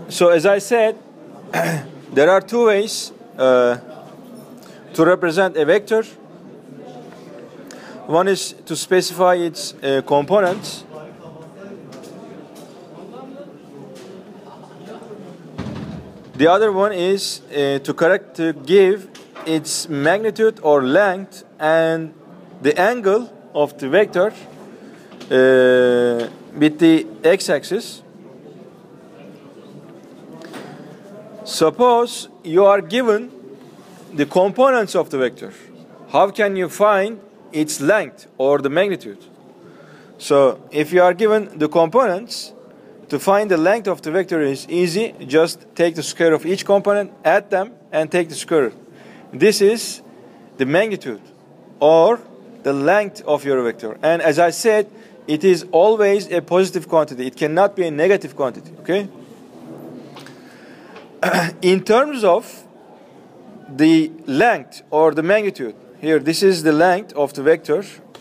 So as I said, there are two ways to represent a vector. One is to specify its components. The other one is to give its magnitude or length and the angle of the vector with the x-axis. Suppose you are given the components of the vector. How can you find its length or the magnitude? So if you are given the components, to find the length of the vector is easy. Just take the square of each component, add them, and take the square root. This is the magnitude or the length of your vector. And as I said, it is always a positive quantity. It cannot be a negative quantity, okay? In terms of the length or the magnitude, here, this is the length of the vector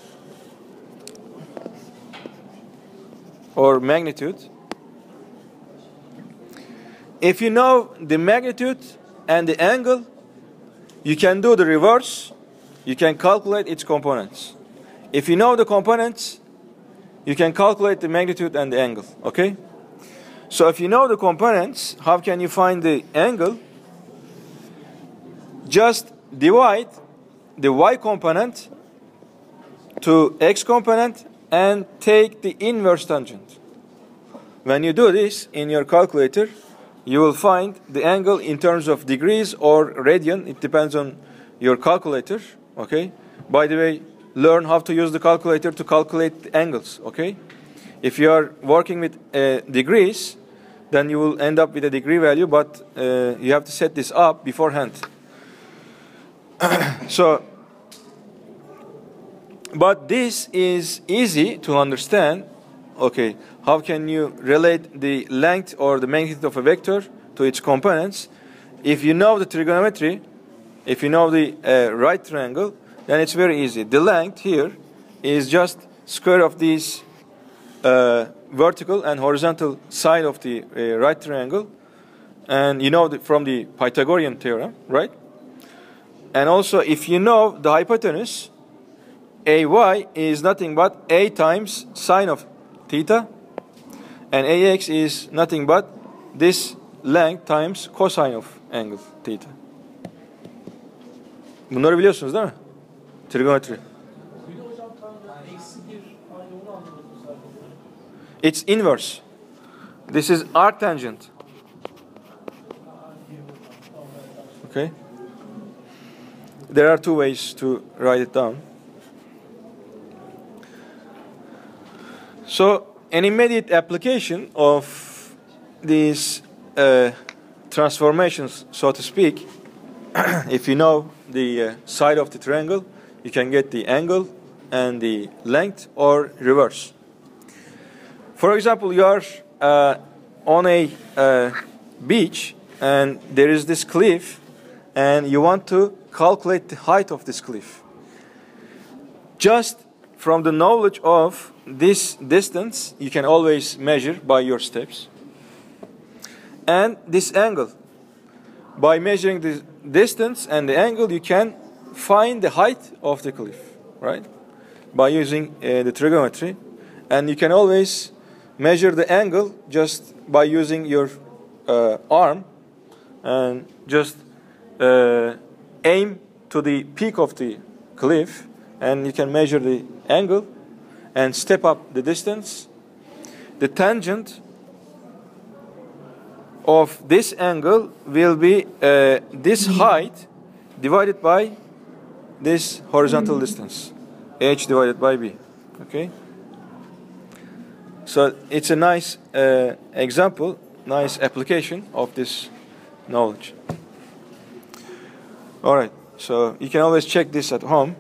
or magnitude. If you know the magnitude and the angle, you can do the reverse. You can calculate its components. If you know the components, you can calculate the magnitude and the angle, okay? So if you know the components, how can you find the angle? Just divide the y component to x component and take the inverse tangent. When you do this in your calculator, you will find the angle in terms of degrees or radian. It depends on your calculator, okay? By the way, learn how to use the calculator to calculate the angles, okay? If you are working with degrees, then you will end up with a degree value, but you have to set this up beforehand. So, but this is easy to understand. Okay, how can you relate the length or the magnitude of a vector to its components? If you know the trigonometry, if you know the right triangle, then it's very easy. The length here is just square of these vertical and horizontal side of the right triangle. And you know from the Pythagorean theorem, right? And also, if you know the hypotenuse, AY is nothing but A times sine of theta, and AX is nothing but this length times cosine of angle theta. Bunları biliyorsunuz değil mi? Trigonometry. It's inverse. This is arctangent. Okay? There are two ways to write it down. So, an immediate application of these transformations, so to speak, if you know the side of the triangle, you can get the angle and the length or reverse. For example, you are on a beach and there is this cliff and you want to calculate the height of this cliff. Just from the knowledge of this distance, you can always measure by your steps. And this angle. By measuring the distance and the angle, you can find the height of the cliff, right? By using the trigonometry. And you can always measure the angle just by using your arm and just aim to the peak of the cliff, and you can measure the angle and step up the distance. The tangent of this angle will be this height divided by this horizontal distance, h divided by b. Okay? So it's a nice example, nice application of this knowledge. All right, so you can always check this at home.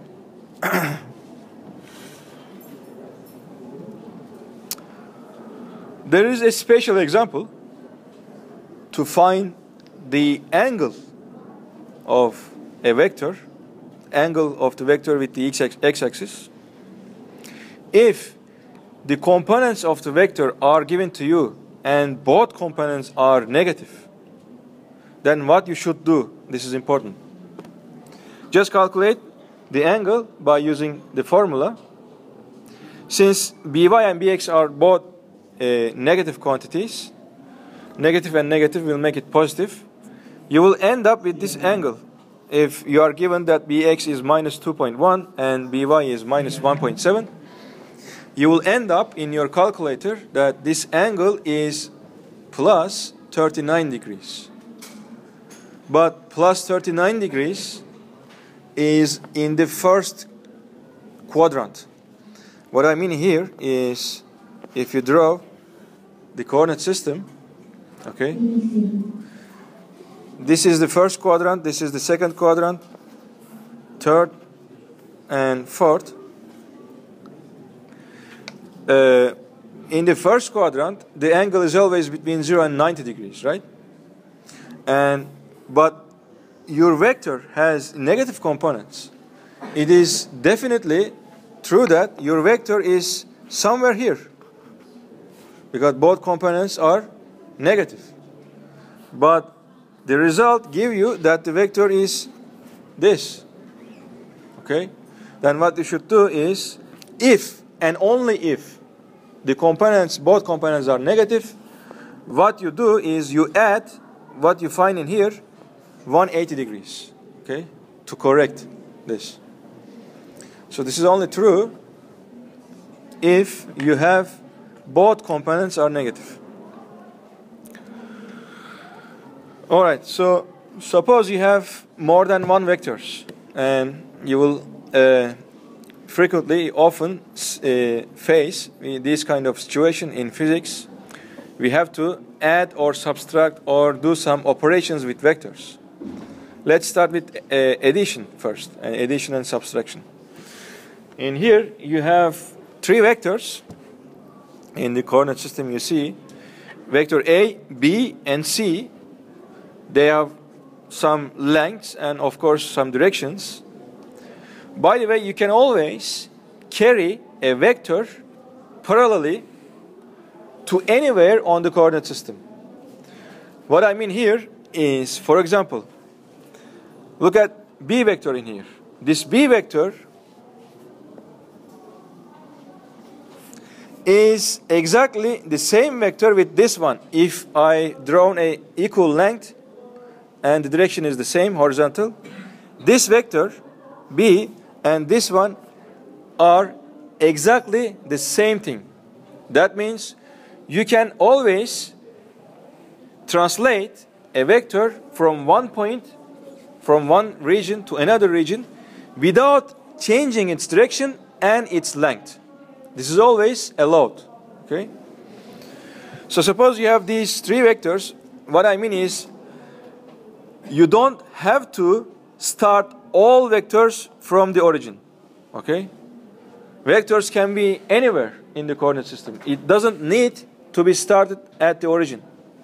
There is a special example to find the angle of a vector, angle of the vector with the x-axis. If the components of the vector are given to you and both components are negative, then what you should do, this is important. Just calculate the angle by using the formula. Since by and bx are both negative quantities, negative and negative will make it positive, you will end up with this angle. If you are given that bx is minus 2.1 and by is minus 1.7, you will end up in your calculator that this angle is plus 39 degrees. But plus 39 degrees is in the first quadrant. What I mean here is, if you draw the coordinate system, okay, this is the first quadrant, this is the second quadrant, third and fourth. In the first quadrant, the angle is always between 0 and 90 degrees, right? But your vector has negative components. It is definitely true that your vector is somewhere here, because both components are negative. But the result gives you that the vector is this. Okay? Then what you should do is, if and only if the components, both components are negative, what you do is you add what you find in here 180 degrees, okay, to correct this. So this is only true if you have both components are negative. All right, so suppose you have more than one vectors, and you will frequently, often face this kind of situation in physics. We have to add or subtract or do some operations with vectors. Let's start with addition first, addition and subtraction. In here, you have three vectors. In the coordinate system, you see vector A, B, and C. They have some lengths and, of course, some directions. By the way, you can always carry a vector parallelly to anywhere on the coordinate system. What I mean here is, for example, look at B vector in here. This B vector is exactly the same vector with this one. If I draw an equal length and the direction is the same, horizontal, this vector B and this one are exactly the same thing. That means you can always translate a vector from one point, from one region to another region, without changing its direction and its length. This is always allowed. Okay? So suppose you have these three vectors. What I mean is, you don't have to start all vectors from the origin. Okay? Vectors can be anywhere in the coordinate system. It doesn't need to be started at the origin.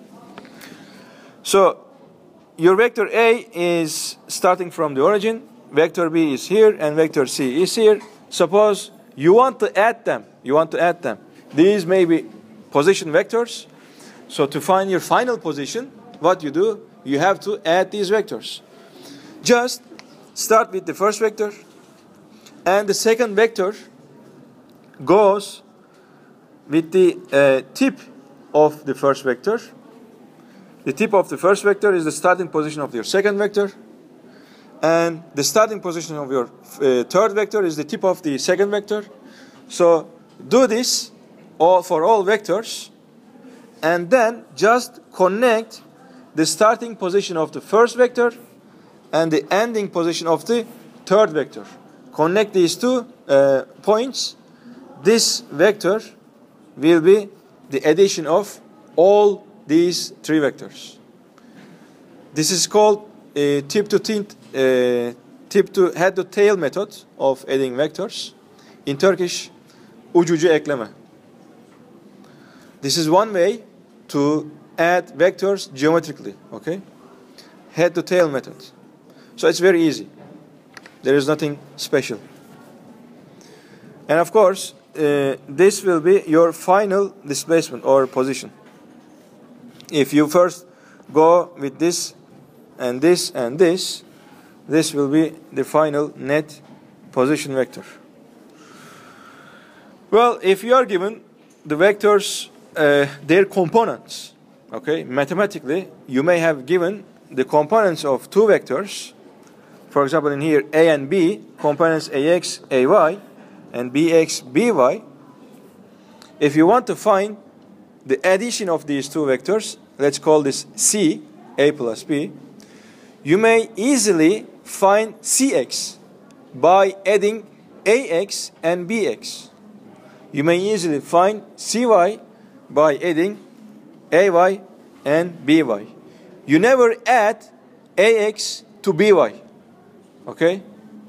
So your vector A is starting from the origin, vector B is here, and vector C is here. Suppose you want to add them. These may be position vectors. So to find your final position, what you do, you have to add these vectors. Just start with the first vector, and the second vector goes with the tip of the first vector. The tip of the first vector is the starting position of your second vector, and the starting position of your third vector is the tip of the second vector. So do this for all vectors, and then just connect the starting position of the first vector and the ending position of the third vector. Connect these two points. This vector will be the addition of all these three vectors. This is called a tip to head to tail method of adding vectors. In Turkish, ucucu ekleme. This is one way to add vectors geometrically. Okay, head to tail method. So it's very easy. There is nothing special. And of course, this will be your final displacement or position. If you first go with this and this and this will be the final net position vector. Well, if you are given the vectors, their components, okay, mathematically, you may have given the components of two vectors. For example, in here, A and B, components AX, AY, and BX, BY. If you want to find the addition of these two vectors, let's call this C, A plus B, you may easily find CX by adding AX and BX. You may easily find CY by adding AY and BY. You never add AX to BY. Okay?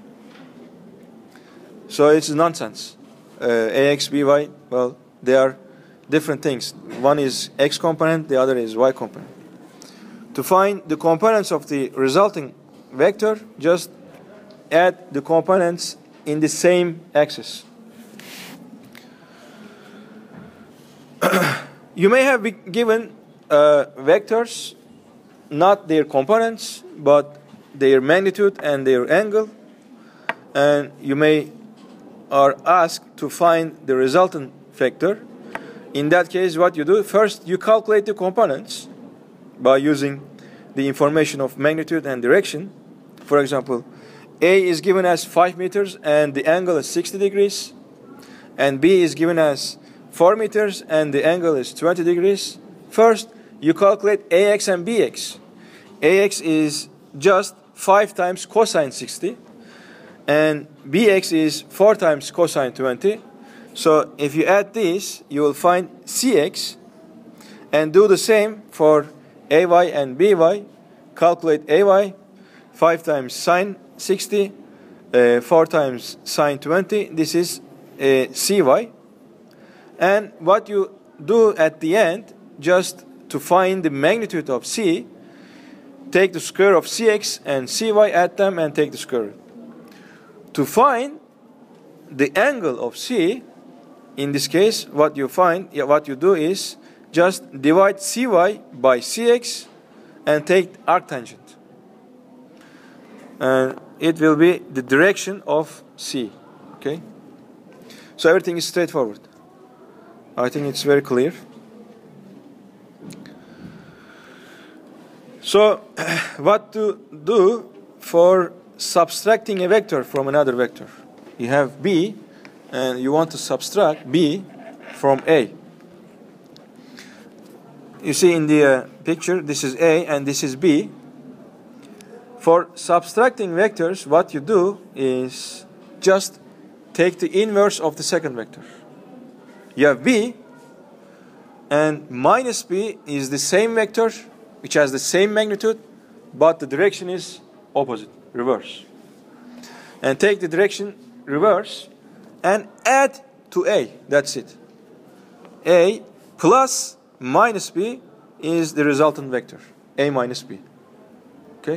So it's nonsense. AX, BY, well, they are different things. One is X component, the other is Y component. To find the components of the resulting vector, just add the components in the same axis. You may have been given vectors, not their components, but their magnitude and their angle, and you may are asked to find the resultant vector. In that case, what you do, first you calculate the components by using the information of magnitude and direction. For example, A is given as 5 meters and the angle is 60 degrees, and B is given as 4 meters and the angle is 20 degrees. First, you calculate AX and BX. AX is just 5 times cosine 60, and BX is 4 times cosine 20. So if you add this, you will find CX, and do the same for AY and BY. Calculate AY, 5 times sine 60, 4 times sine 20. This is CY. And what you do at the end, just to find the magnitude of C, take the square of CX and CY, add them, and take the square root. To find the angle of C, in this case, what you do is just divide CY by CX and take arctangent. And it will be the direction of C. Okay? So everything is straightforward. I think it's very clear. So, what to do for subtracting a vector from another vector? You have B, and you want to subtract B from A. You see in the picture, this is A and this is B. For subtracting vectors, what you do is just take the inverse of the second vector. You have B, and minus B is the same vector, which has the same magnitude, but the direction is opposite, reverse. And take the direction reverse and add to A. That's it. A plus minus B is the resultant vector, A minus B. Okay?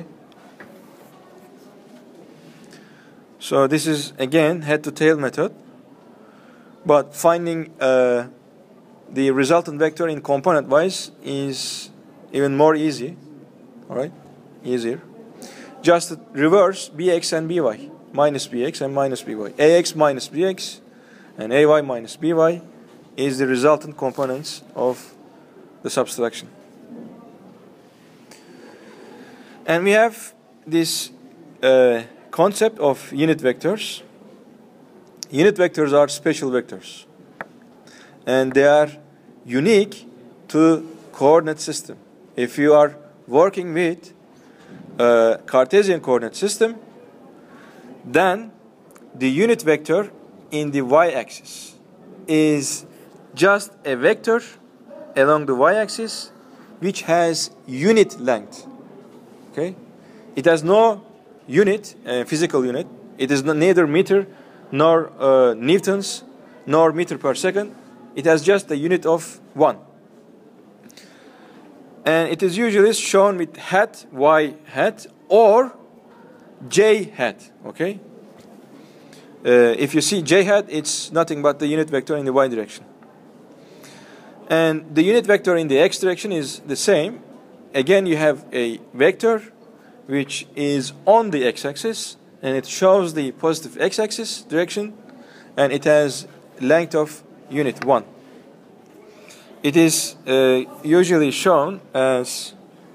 So this is, again, head-to-tail method. But finding the resultant vector in component-wise is even more easy. All right? Easier. Just reverse BX and BY. Minus BX and minus BY. AX minus BX and AY minus BY is the resultant components of the subtraction. And we have this concept of unit vectors. Unit vectors are special vectors, and they are unique to coordinate system. If you are working with a Cartesian coordinate system, then the unit vector in the y-axis is just a vector along the y-axis which has unit length. Okay? It has no unit, physical unit. It is neither meter nor newtons nor meter per second. It has just a unit of 1. And it is usually shown with hat, y hat, or j hat. Okay? If you see j hat, it's nothing but the unit vector in the y direction. And the unit vector in the x direction is the same. Again, you have a vector which is on the x-axis, and it shows the positive x-axis direction, and it has length of unit 1. It is usually shown as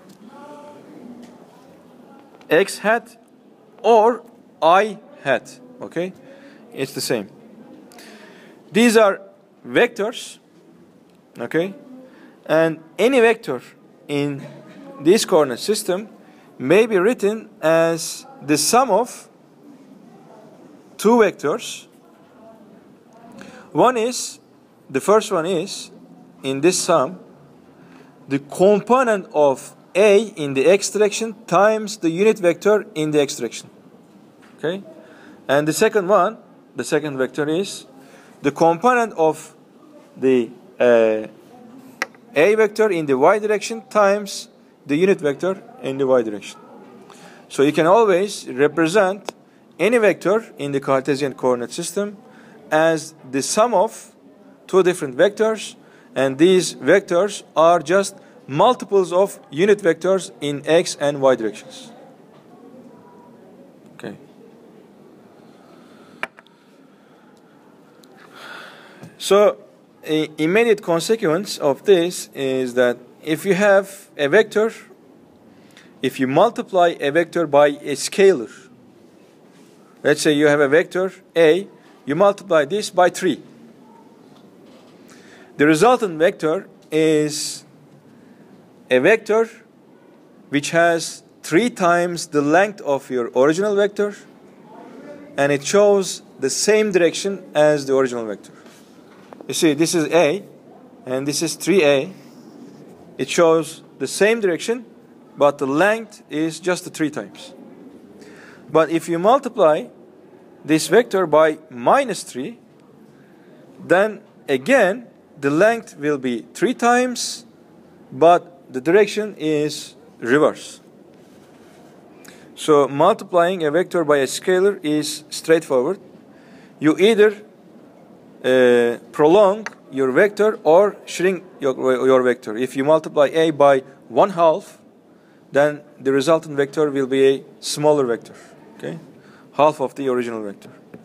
x hat or I hat. Okay, it's the same. These are vectors. Okay, and any vector in this coordinate system may be written as the sum of two vectors. The first one is, in this sum, the component of A in the x direction times the unit vector in the x direction. Okay? And the second vector is the component of the A vector in the y direction times the unit vector in the y direction. So you can always represent any vector in the Cartesian coordinate system as the sum of two different vectors, and these vectors are just multiples of unit vectors in x and y directions. Okay. So an immediate consequence of this is that if you have a vector, if you multiply a vector by a scalar, let's say you have a vector A, you multiply this by 3. The resultant vector is a vector which has 3 times the length of your original vector, and it shows the same direction as the original vector. You see, this is A, and this is 3A. It shows the same direction, but the length is just the 3 times. But if you multiply this vector by -3, then again the length will be 3 times, but the direction is reverse. So multiplying a vector by a scalar is straightforward. You either prolong your vector or shrink your vector. If you multiply A by 1/2, then the resultant vector will be a smaller vector. Okay, half of the original vector.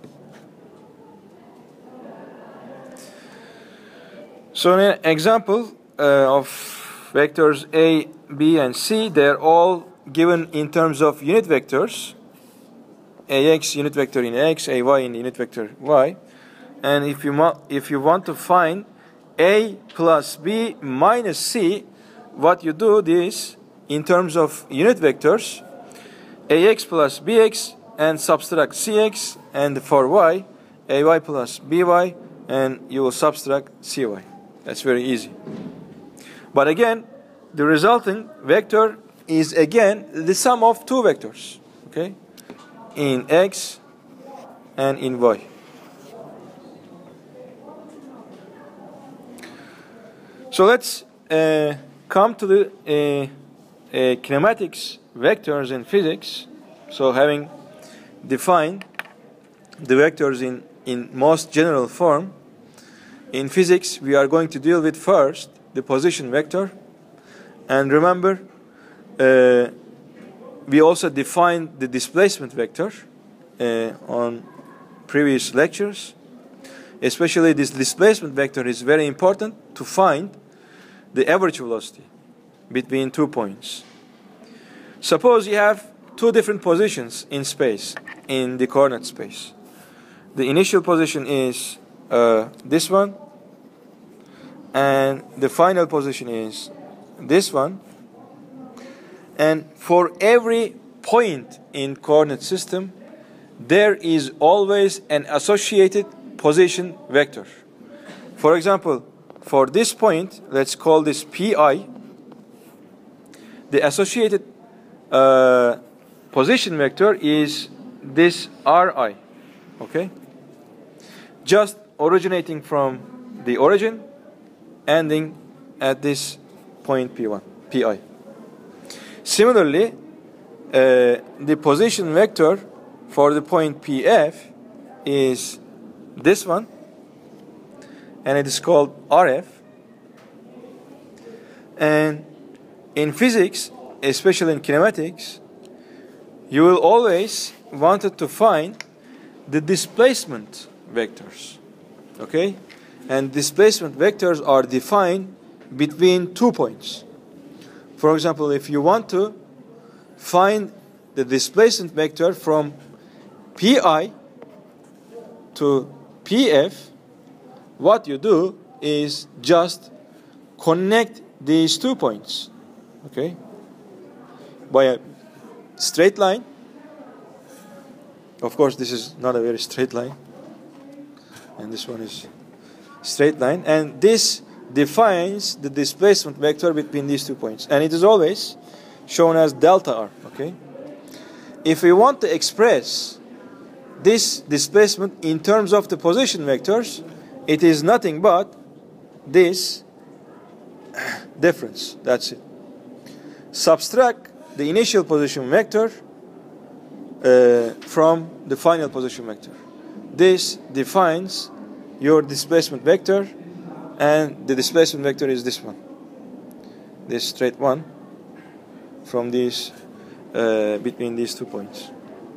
So an example of vectors A, B, and C, they're all given in terms of unit vectors. AX unit vector in X, AY in unit vector Y. And if you want to find A plus B minus C, what you do is, in terms of unit vectors, AX plus BX and subtract CX, and for Y, AY plus BY, and you will subtract CY. That's very easy. But again, the resulting vector is again the sum of two vectors, okay, in X and in Y. So let's come to the kinematics vectors in physics. So having defined the vectors in most general form, in physics we are going to deal with first the position vector. And remember, we also defined the displacement vector on previous lectures. Especially this displacement vector is very important to find the average velocity between 2 points. Suppose you have two different positions in space, in the coordinate space. The initial position is this one, and the final position is this one. And for every point in coordinate system, there is always an associated position vector. For example, for this point, let's call this Pi. The associated position vector is this Ri. Okay? Just originating from the origin, ending at this point Pi. Similarly, the position vector for the point Pf is this one, and it is called Rf. And in physics, especially in kinematics, you will always wanted to find the displacement vectors. Okay? And displacement vectors are defined between 2 points. For example, if you want to find the displacement vector from Pi to Pf, what you do is just connect these 2 points, okay, by a straight line. Of course, this is not a very straight line, and this one is straight line, and this defines the displacement vector between these 2 points, and it is always shown as delta r. Okay, if we want to express this displacement in terms of the position vectors, it is nothing but this difference. That's it. Subtract the initial position vector from the final position vector. This defines your displacement vector, and the displacement vector is this one, this straight one from these between these 2 points.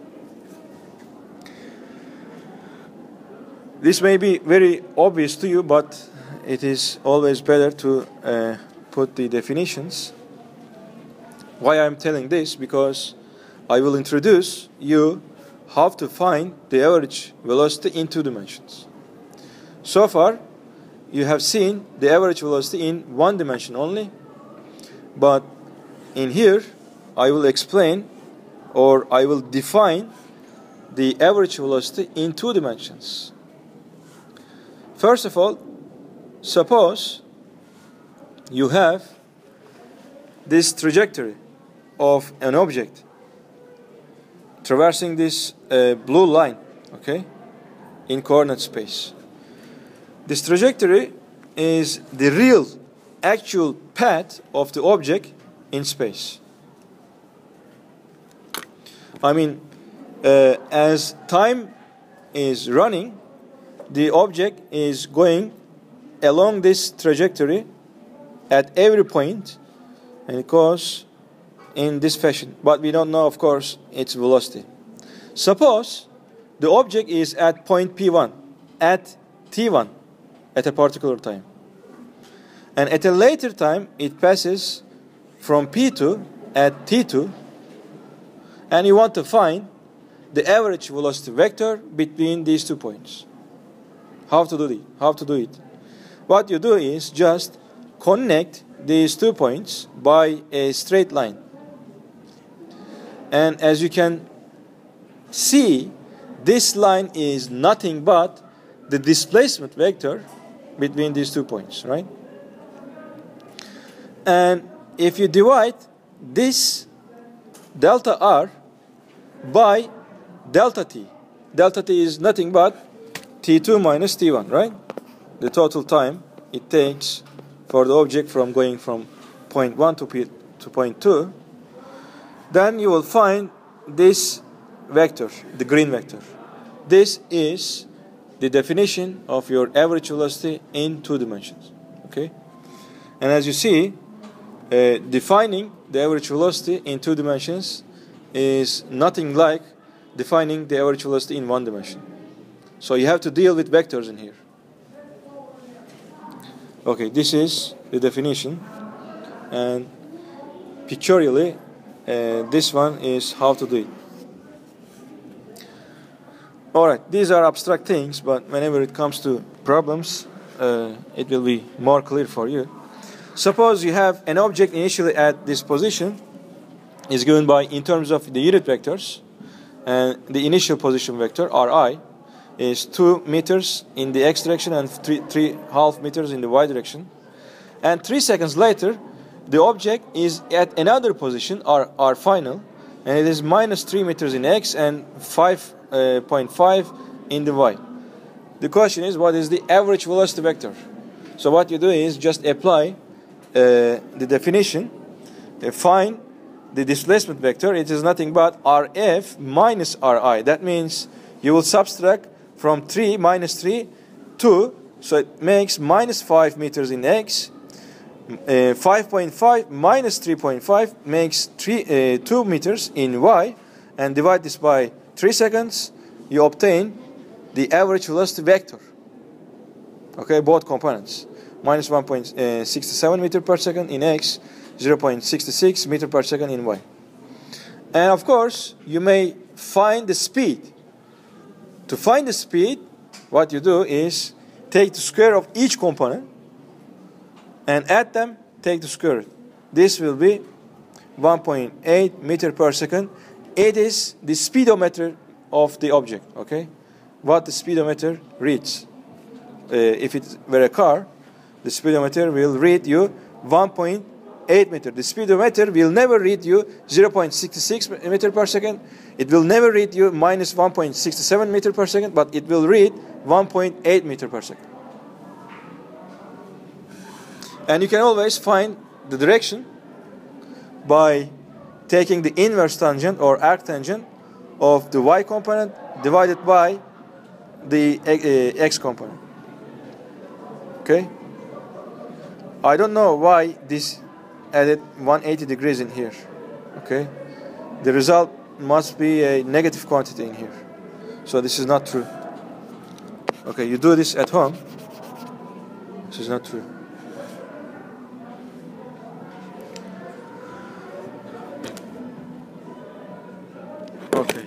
This may be very obvious to you, but it is always better to put the definitions. Why I'm telling this? Because I will introduce you how to find the average velocity in 2 dimensions. So far, you have seen the average velocity in 1 dimension only, but in here, I will explain, or I will define the average velocity in 2 dimensions. First of all, suppose you have this trajectory of an object traversing this blue line, okay, in coordinate space. This trajectory is the real, actual path of the object in space. I mean, as time is running, the object is going along this trajectory at every point, and it goes in this fashion. But we don't know, of course, its velocity. Suppose the object is at point P1, at T1, at a particular time. And at a later time, it passes from P2 at T2, and you want to find the average velocity vector between these 2 points. How to do it? What you do is just connect these 2 points by a straight line. And as you can see, this line is nothing but the displacement vector between these 2 points, right? And if you divide this delta r by delta t is nothing but T2 minus T1, right? The total time it takes for the object from going from point 1 to point 2, then you will find this vector, the green vector. This is the definition of your average velocity in 2 dimensions, okay? And as you see, defining the average velocity in 2 dimensions is nothing like defining the average velocity in 1 dimension. So you have to deal with vectors in here. Okay, this is the definition, and pictorially, this one is how to do it. Alright, these are abstract things, but whenever it comes to problems, it will be more clear for you. Suppose you have an object initially at this position, is given by in terms of the unit vectors, and the initial position vector, Ri, is 2 meters in the x direction and 3.5 meters in the y direction. And 3 seconds later, the object is at another position, R final, and it is minus 3 meters in x and 5.5 in the y. The question is, what is the average velocity vector? So what you do is just apply the definition, find the displacement vector. It is nothing but Rf minus Ri. That means you will subtract from 3 minus 3, 2, so it makes minus 5 meters in x, 5.5 minus 3.5 makes 2 meters in y, and divide this by 3 seconds, you obtain the average velocity vector. Okay, both components. Minus 1.67 meter per second in x, 0.66 meter per second in y. And of course, you may find the speed. To find the speed, what you do is take the square of each component and add them, take the square root. This will be 1.8 meter per second. It is the speedometer of the object, okay? What the speedometer reads. If it were a car, the speedometer will read you 1.8 meter. The speedometer will never read you 0.66 meter per second. It will never read you minus 1.67 meter per second, but it will read 1.8 meter per second. And you can always find the direction by taking the inverse tangent or arctangent of the y component divided by the x component. Okay? I don't know why this added 180 degrees in here. Okay? The result must be a negative quantity in here. So this is not true. Okay, you do this at home. This is not true. Okay.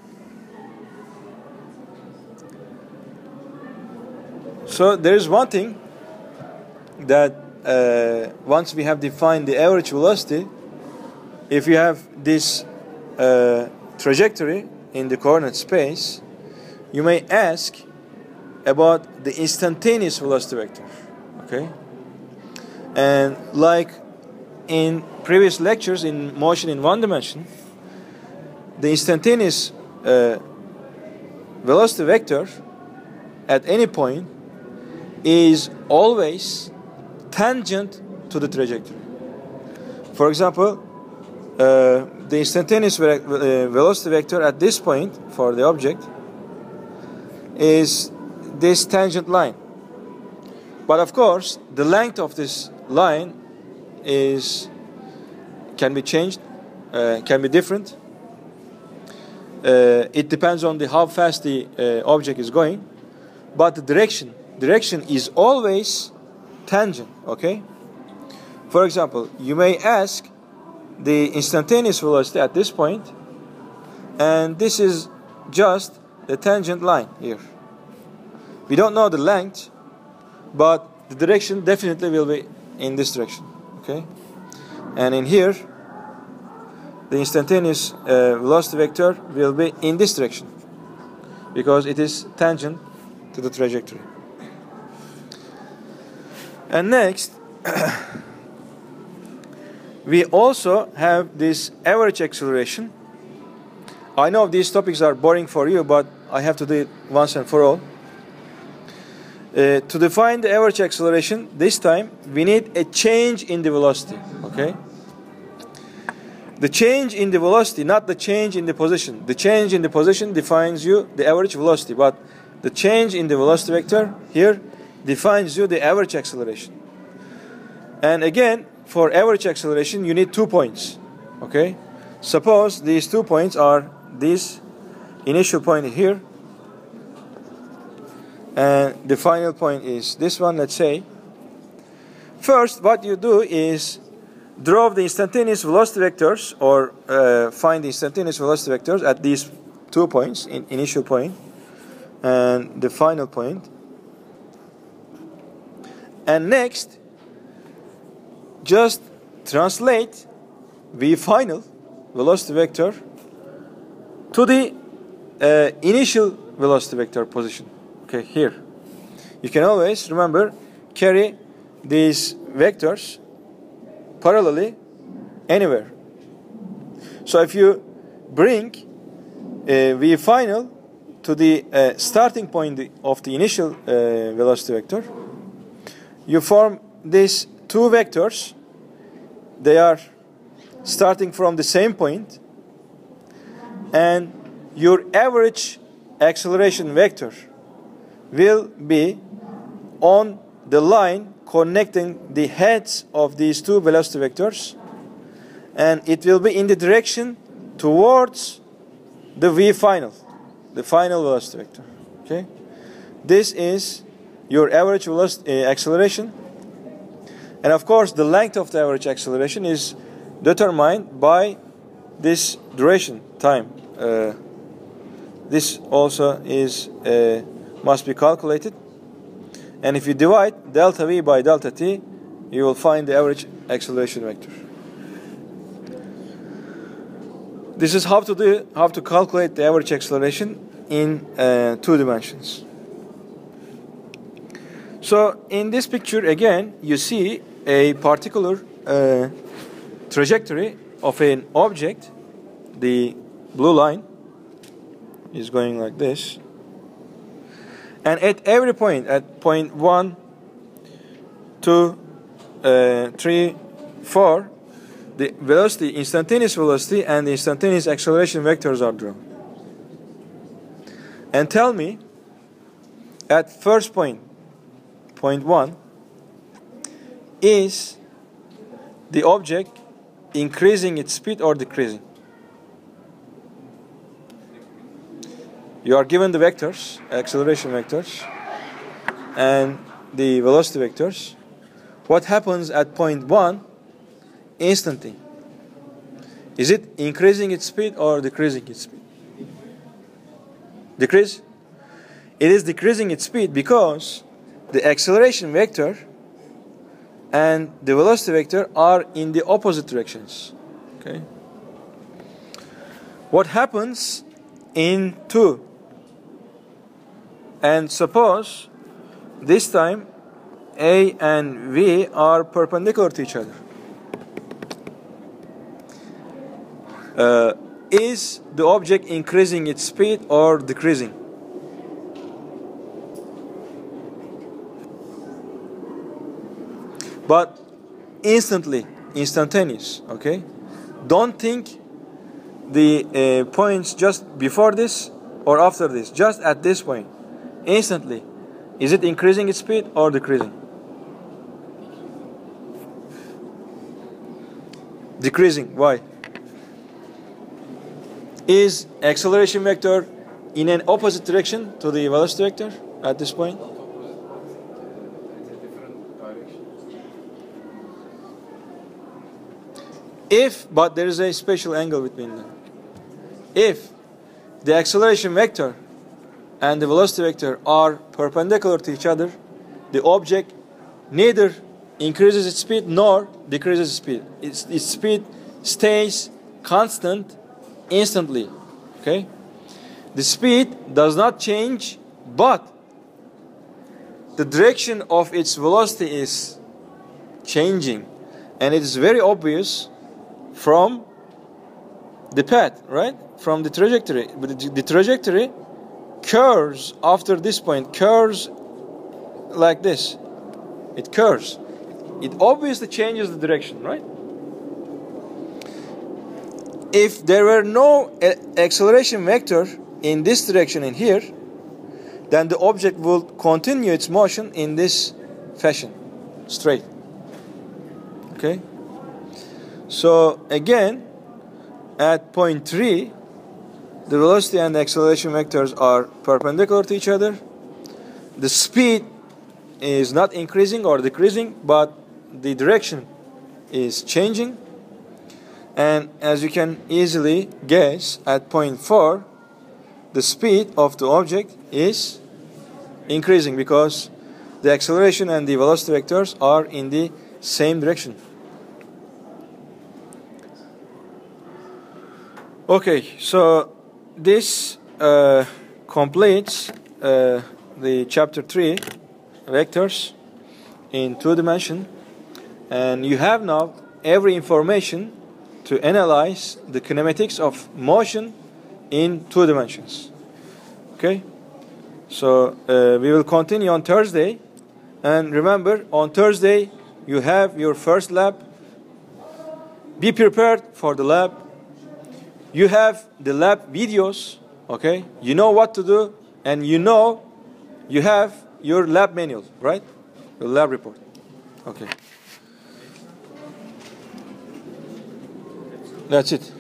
So there is one thing that once we have defined the average velocity, if you have this trajectory in the coordinate space, you may ask about the instantaneous velocity vector. Okay? And like in previous lectures in motion in one dimension, the instantaneous velocity vector at any point is always tangent to the trajectory. For example, the instantaneous velocity vector at this point for the object is this tangent line. But of course, the length of this line can be changed, can be different. It depends on how fast the object is going, but the direction is always tangent. Okay. For example, you may ask the instantaneous velocity at this point, and this is just the tangent line here. We don't know the length, but the direction definitely will be in this direction. Okay. And in here, the instantaneous velocity vector will be in this direction because it is tangent to the trajectory. And next, we also have this average acceleration. I know these topics are boring for you, but I have to do it once and for all. To define the average acceleration, this time we need a change in the velocity. Okay? The change in the velocity, not the change in the position. The change in the position defines you the average velocity, but the change in the velocity vector here defines you the average acceleration. And again, for average acceleration, you need 2 points. Okay? Suppose these 2 points are this initial point here, and the final point is this one, let's say. First, what you do is draw the instantaneous velocity vectors, or find the instantaneous velocity vectors at these 2 points, initial point and the final point. And next, just translate V final velocity vector to the initial velocity vector position. Okay, here. You can always, remember, carry these vectors parallelly anywhere. So if you bring V final to the starting point of the initial velocity vector, you form these 2 vectors. They are starting from the same point, and your average acceleration vector will be on the line connecting the heads of these two velocity vectors, and it will be in the direction towards the v final, the final velocity vector. Okay, this is your average velocity acceleration, and of course the length of the average acceleration is determined by this duration time. This also is must be calculated, and if you divide delta v by delta t, you will find the average acceleration vector. This is how to calculate the average acceleration in 2 dimensions. So in this picture again, you see a particular trajectory of an object. The blue line is going like this, and at every point, at point 1, 2, 3, 4, the velocity, instantaneous velocity and the instantaneous acceleration vectors are drawn. And tell me, at first point, point 1, is the object increasing its speed or decreasing? You are given the vectors, acceleration vectors, and the velocity vectors. What happens at point 1 instantly? Is it increasing its speed or decreasing its speed? Decrease? It is decreasing its speed because the acceleration vector and the velocity vector are in the opposite directions. Okay. What happens in 2? And suppose this time A and V are perpendicular to each other. Is the object increasing its speed or decreasing? But instantly, instantaneous, okay? Don't think the points just before this or after this, just at this point, instantly. Is it increasing its speed or decreasing? Decreasing. Why? Is acceleration vector in an opposite direction to the velocity vector at this point? But there is a special angle between them. If the acceleration vector and the velocity vector are perpendicular to each other, the object neither increases its speed nor decreases its speed. Its speed stays constant instantly. Okay? The speed does not change, but the direction of its velocity is changing, and it is very obvious from the path, right? From the trajectory. But the trajectory curves after this point, curves like this. It curves. It obviously changes the direction, right? If there were no acceleration vector in this direction in here, then the object will continue its motion in this fashion, straight. Okay? So again, at point 3, the velocity and the acceleration vectors are perpendicular to each other. The speed is not increasing or decreasing, but the direction is changing. And as you can easily guess, at point 4, the speed of the object is increasing because the acceleration and the velocity vectors are in the same direction. Okay, so this completes the chapter 3, vectors in 2 dimensions, and you have now every information to analyze the kinematics of motion in 2 dimensions. Okay, so we will continue on Thursday, and remember, on Thursday you have your first lab. Be prepared for the lab. You have the lab videos, okay? You know what to do, and you know you have your lab manual, right? Your lab report. Okay. That's it.